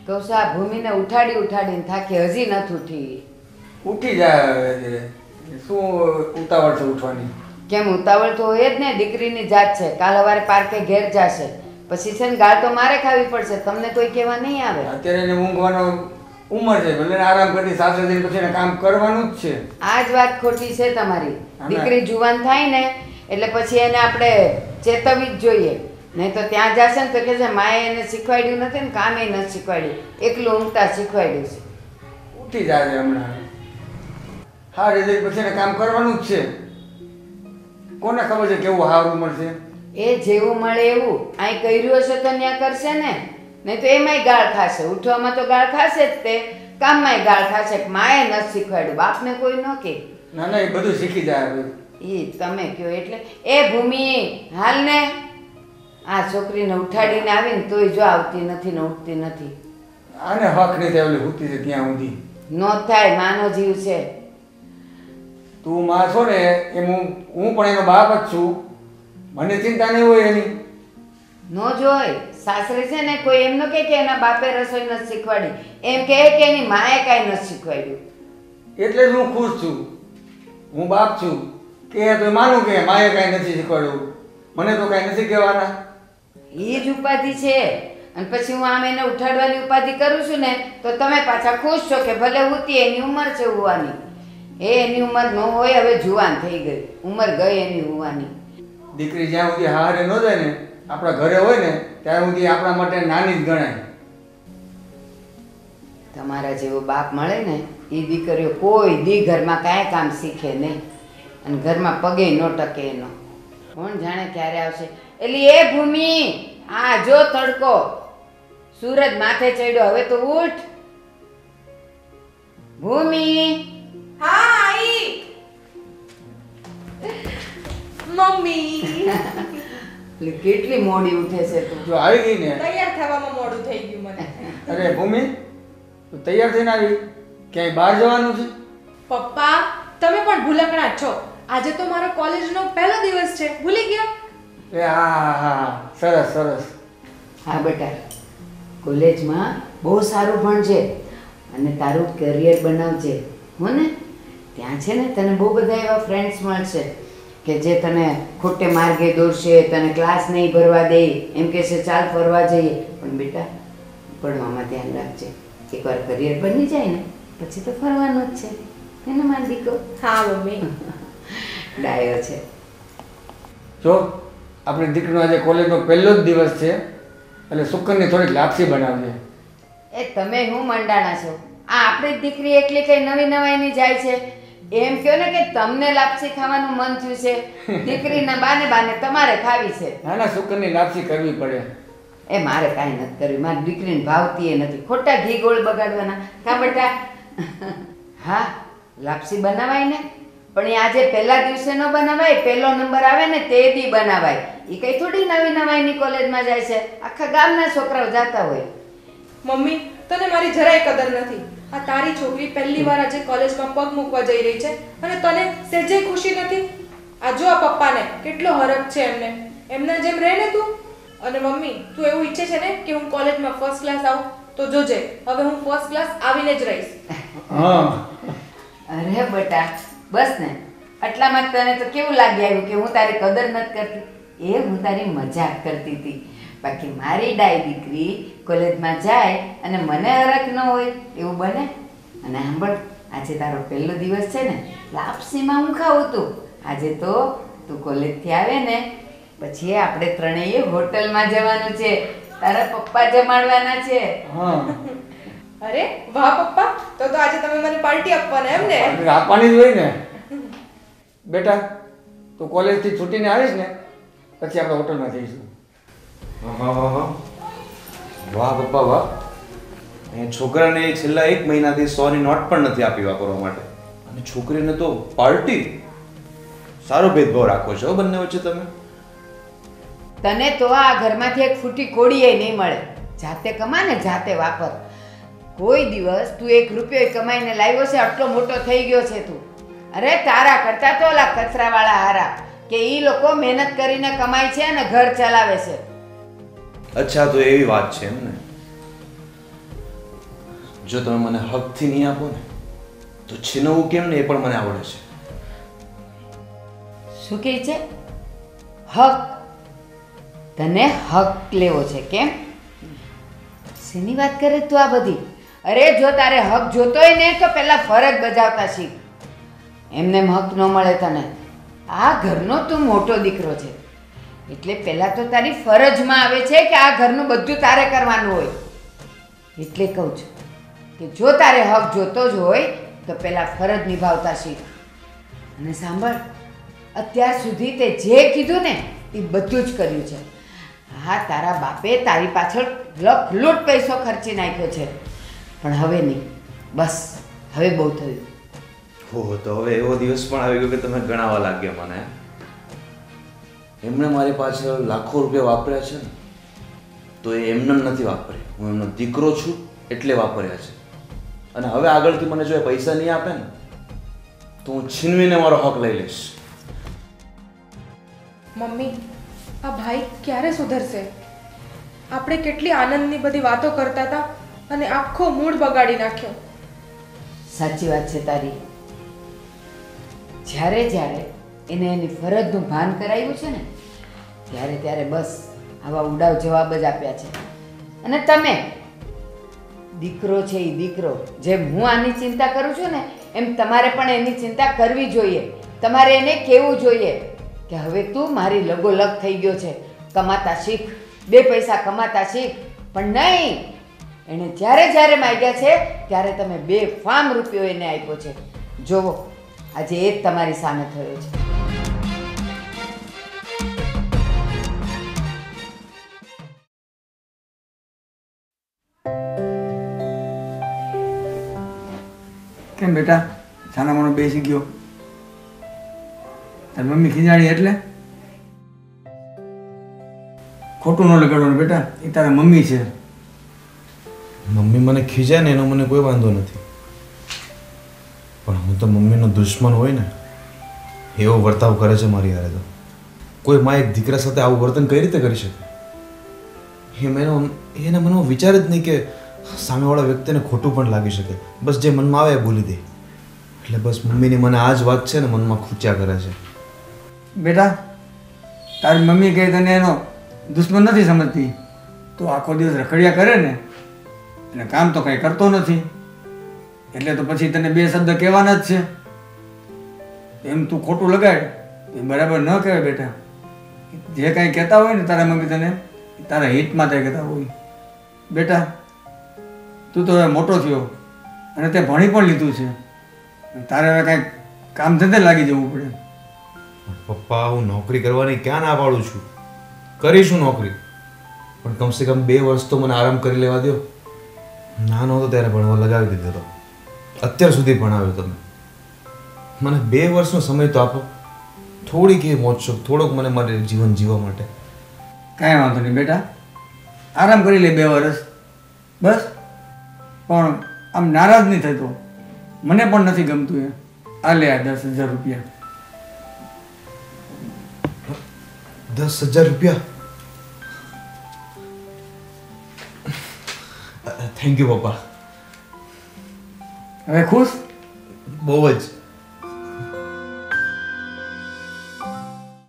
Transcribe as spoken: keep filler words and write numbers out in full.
તો સા ભૂમિને ઉઠાડી ઉઠાડીને થાકી હજી નથી ઉઠી. ઉઠી જાય શું ઉતાવળ છે ઉઠવાની? કેમ ઉતાવળ તો હોય જ ને, દીકરીની જાત છે. કાલ સવારે પાર્કે ઘેર જશે પછી છે ને ગાળ તો મારે ખાવી પડશે, તમને કોઈ કહેવા નહીં આવે. અત્યારે એને ઊંઘવાનો ઉંમર છે, ભલે આરામ કરી સાસરે જઈને પછી એને કામ કરવાનું જ છે. આ જ વાત ખોટી છે તમારી. દીકરી જુવાન થાય ને એટલે પછી એને આપણે ચેતવવી જ જોઈએ, નહીં તો ત્યાં જશે ને તો કે છે માએ એને શીખવાડ્યું નથી ને કામે નથી શીખવાડ્યું, એકલું ઊંઘતા શીખવાડ્યું છે. ઉઠી જાય છે હમણાં. હા રિઝલ્ટ પછી એને કામ કરવાનું જ છે. કોને ખબર છે કેવું સારું મળશે? એ જેવું મળે એવું અહીં કર્યું હશે તો ત્યાં કરશે ને, નહીં તો એમાંય ગાળ ખાશે. ઉઠવામાં તો ગાળ ખાશે જ, તે કામમાંય ગાળ ખાશે. માએ નથી શીખવાડ્યું, બાપને કોઈ ન કહે. ના ના એ બધું શીખી જાય. એ તમે કહો એટલે. એ ભૂમિ હાલ ને, આ છોકરીને ઉઠાડીને આવીને તોય જો આવતી નથી ને ઉઠતી નથી. આને હક નહીં થાય ઓલી ઉઠતી છે ત્યાં સુધી. નો થાય, માનો જીવ છે. તું માં છો ને એમ હું હું પણ એનો બાપ જ છું, મને ચિંતા નહીં હોય એની. નો જોય સાસરે છે ને કોઈ એમ ન કહે કે એના બાપે રસોઈ નથી શીખવાડી, એમ કહે કે એની માએ કાંઈ નથી શીખવાડ્યું. એટલે જ હું ખુશ છું. હું બાપ છું કે તો માનું કે માએ કાંઈ નથી શીખવાડ્યું, મને તો કાંઈ નથી કહેવાના. એ જ ઉપાધિ છે. અને પછી હું આમ એને ઉઠાડવાની ઉપાધિ કરું છું ને તો તમે પાછા ખુશ છો કે ભલે ઉતી એની ઉંમર છે હોવાની. એ એની ઉંમર ન હોય, હવે જુવાન થઈ ગઈ, ઉંમર ગઈ એની હોવાની. દીકરી જ્યાં સુધી હારે ન જાય ને, આપણા ઘરે હોય ને ત્યાં સુધી આપણા માટે નાની જ ગણાય. તમારા જેવો બાપ મળે ને એ દીકરીઓ કોઈ દી ઘરમાં કાંઈ કામ શીખે નહીં અને ઘરમાં પગે ન ટકે એનો. કોણ જાણે ક્યારે આવશે. એટલે એ ભૂમિ આ જો તડકો સૂરજ માથે ચડ્યો, હવે તો ઉઠ ભૂમિ. હા આઈ મમ્મી. એટલે કેટલી મોડી ઉઠે છે તું. જો આવી ગઈ ને, તૈયાર થવામાં મોડું થઈ ગયું મને. અરે ભૂમિ તું તૈયાર થઈને આવી, ક્યાંય બહાર જવાનું છે? પપ્પા તમે પણ ભૂલકણા છો. આજે તો મારો કોલેજનો પહેલો દિવસ છે, ભૂલી ગયા? એ હા હા હા સરસ સરસ. હા બેટા, કોલેજમાં બહુ સારું ભણજે અને તારું કરિયર બનાવજે હો ને. ત્યાં છે ને તને બહુ બધા એવા ફ્રેન્ડ્સ મળશે કે જે તને ખોટે માર્ગે દોરશે, તને ક્લાસ નહીં ભરવા દે, એમ કહેશે ચાલ ફરવા જઈએ. પણ બેટા ભણવામાં ધ્યાન રાખજે. એકવાર કરિયર બની જાય ને પછી તો ફરવાનું જ છે, એને માર દીકો. હા મમ્મી. ડાયો છે. જો આપણી દીકરીનો આજે કોલેજનો પહેલો જ દિવસ છે એટલે શુક્કરની થોડીક લાપસી બનાવજે. એ તમે હું મંડાણા છો? આ આપણી જ દીકરી એકલી કઈ નવી નવાઈની જાય છે? એમ કહો ને કે તમને લાપસી ખાવાનું મન થયું છે, દીકરીના બાને બાને તમારે ખાવી છે. ના ના શુક્કરની લાપસી કરવી પડે. એ મારે કાંઈ નથી કરવી, મારી દીકરીને ભાવતી એ નથી, ખોટા ઘી ગોળ બગાડવાના. કા બેટા? હા લાપસી બનાવાય ને, પણ એ આજે પહેલા દિવસે ન બનાવાય, પહેલો નંબર આવે ને તે દી બનાવાય. એ કઈ થોડી નવી નવાઈની કોલેજમાં જાય છે, આખા ગામના છોકરાઓ જતા હોય. મમ્મી તને મારી જરાય કદર નથી. આ તારી છોકરી પહેલી વાર આજે કોલેજમાં પગ મૂકવા જઈ રહી છે અને તને સહેજે ખુશી નથી. આ જો આ પપ્પાને કેટલો હરખ છે એમને, એમના જેમ રહે ને તું. અને મમ્મી તું એવું ઈચ્છે છે ને કે હું કોલેજમાં ફર્સ્ટ ક્લાસ આવું, તો જોજે હવે હું ફર્સ્ટ ક્લાસ આવીને જ રહીશ. હા અરે બેટા બસ ને, આટલામાં જ તને તો કેવું લાગી આવ્યું કે હું તારી કદર નથી કરતી? એ હું તારી મજાક કરતી હતી. બાકી મારી ડાય દીકરી કોલેજમાં જાય અને મને હરખ ન હોય એવું બને? અને સાંભળ, આજે તારો પહેલો દિવસ છે ને, લાપસીમાં હું ખાવું તું. આજે તો તું કોલેજથી આવે ને પછી આપણે ત્રણેય હોટલમાં જવાનું છે, તારા પપ્પા જમાડવાના છે. હા અરે વાહ પપ્પા, તો તો આજે તમે મને પાર્ટી આપવાના એમ ને? આપવાની જ હોય ને. બેટા તું કોલેજથી છૂટીને આવીશ ને પછી આપણે હોટલમાં જઈશું. હા હા હા વાહ પપ્પા વાહ. એ છોકરાને છેલ્લા એક મહિનાથી સોની નોટ પણ નથી આપી વાપરવા માટે, અને છોકરીને તો પાર્ટી. સારો ભેદભાવ રાખો છો બંને વચ્ચે તમે. તને તો આ ઘરમાંથી એક ફૂટી કોડીએ નહીં મળે. જાતે કમા ને જાતે વાપર. કોઈ દિવસ તું એક રૂપિયો કમાઈને લાવ્યો છે? આટલો મોટો થઈ ગયો છે તું. અરે તારા કરતા તો ઓલા કચરાવાળા હારા કે ઈ લોકો મહેનત કરીને કમાય છે અને ઘર ચલાવે છે. અચ્છા તો એવી વાત છે એમ ને? જો તમે મને હકથી નહીં આપો ને તો છીનવવું કેમ ને એ પણ મને આવડે છે. શું કહે છે? હક? તને હક લેવો છે કેમ? શેની વાત કરે તું આ બધી? અરે જો તારે હક જોતોય ને તો પહેલા ફરજ બજાવતા શીખ. એમને હક ન મળે તને. આ ઘરનો તું મોટો દીકરો છે એટલે પહેલાં તો તારી ફરજમાં આવે છે કે આ ઘરનું બધું તારે કરવાનું હોય. એટલે કહું છું કે જો તારે હક જોતો જ હોય તો પહેલાં ફરજ નિભાવતા શીખ. અને સાંભળ, અત્યાર સુધી તે જે કીધું ને એ બધું જ કર્યું છે. હા, તારા બાપે તારી પાછળ લખલૂટ પૈસો ખર્ચી નાખ્યો છે, પણ હવે નહીં. બસ હવે બહુ થયું. હો તો હવે એવો દિવસ પણ આવી ગયો કે તમે ગણાવવા લાગ્યા મને. એમણે મારી પાછળ લાખો રૂપિયા વાપર્યા છે ને, તો એ એમને નથી વાપર્યા. હું એમનો દીકરો છું એટલે વાપર્યા છે. અને હવે આગળથી મને જો એ પૈસા નહીં આપે ને તો હું છીનવીને મારો હક લઈ લઈશ. મમ્મી, આ ભાઈ ક્યારે સુધરશે? આપણે કેટલી આનંદની બધી વાતો કરતા હતા અને આખો મૂડ બગાડી નાખ્યો. સાચી વાત છે તારી. જ્યારે જ્યારે એને એની ફરજનું ભાન કરાવ્યું છે ને ત્યારે ત્યારે બસ આવા ઉડાવ જવાબ જ આપ્યા છે. અને તમે દીકરો છે એ દીકરો, જેમ હું આની ચિંતા કરું છું ને એમ તમારે પણ એની ચિંતા કરવી જોઈએ. તમારે એને કહેવું જોઈએ કે હવે તું મારી લગોલગ થઈ ગયો છે, કમાતા શીખ, બે પૈસા કમાતા શીખ. પણ નહીં, એણે જ્યારે જ્યારે માગ્યા છે ત્યારે તમે બે ફામ રૂપિયો એને આપ્યો છે. જોવો આજે એ જ તમારી સામે થયો છે. કેમ બેટા છાના માનો બેસી ગયો? તારી મમ્મી ખીજાણી એટલે? ખોટું ન લગાડવાનું બેટા, એ તારા મમ્મી છે. મમ્મી મને ખીજાય ને એનો મને કોઈ વાંધો નથી, પણ હું તો મમ્મીનો દુશ્મન હોય ને એવો વર્તાવ કરે છે મારી હારે. તો કોઈ માં એક દીકરા સાથે આવું વર્તન કઈ રીતે કરી શકે? એ મેનો એને મને વિચાર જ નહીં કે સામેવાળા વ્યક્તિને ખોટું પણ લાગી શકે. બસ જે મનમાં આવે એ બોલી દે. એટલે બસ મમ્મીની મને આ જ વાત છે ને મનમાં ખૂચ્યા કરે છે. બેટા તારી મમ્મી કહે તને એનો દુશ્મન નથી સમજતી, તો આખો દિવસ રખડ્યા કરે ને અને કામ તો કંઈ કરતો નથી, એટલે તો પછી તને બે શબ્દ કહેવાના જ છે. એમ તું ખોટું લગાડ એ બરાબર ન કહેવાય બેટા. જે કાંઈ કહેતા હોય ને તારા મમ્મી તને તારા હિતમાં તે કહેતા હોય. બેટા તું તો હવે મોટો થયો અને તે ભણી પણ લીધું છે, તારે હવે કાંઈક કામ ધંધે લાગી જવું પડે. પપ્પા, હું નોકરી કરવાની ક્યાં ના પાડું છું, કરીશું નોકરી, પણ કમસે કમ બે વર્ષ તો મને આરામ કરી લેવા દો. નાનો હતો ત્યારે ભણવા લગાવી દીધો હતો, અત્યાર સુધી ભણાવ્યો તમે. મને બે વર્ષનો સમય તો આપો, થોડીક એ મોજ શોખ, થોડોક મને મારે જીવન જીવવા માટે. કાંઈ વાંધો નહીં બેટા, આરામ કરી લે બે વર્ષ બસ. પણ આમ નારાજ નહીં થતો, મને પણ નથી ગમતું એ. આ લે આ દસ હજાર રૂપિયા. દસ હજાર રૂપિયા? થેન્ક યુ પપ્પા. હવે ખુશ? બહુ જ.